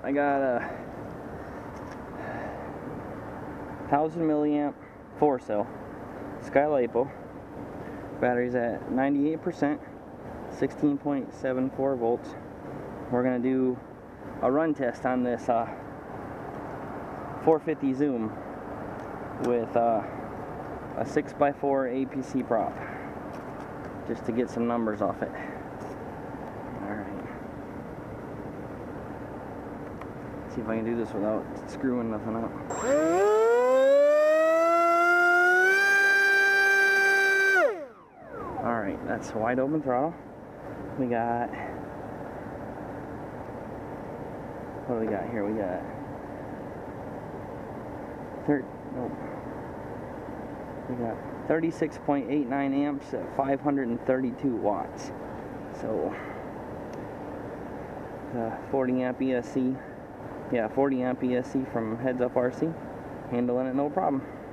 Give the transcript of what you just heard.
I got a 1000 milliamp 4-cell SkyLipo. Battery's at 98%, 16.74 volts. We're gonna do a run test on this 450 Zoom with a 6x4 APC prop, just to get some numbers off it. Alright. See if I can do this without screwing nothing up. Alright, that's wide open throttle. We got, what do we got here? We got we got 36.89 amps at 532 watts. So 40 amp ESC, yeah, 40 amp ESC from Heads Up RC, handling it no problem.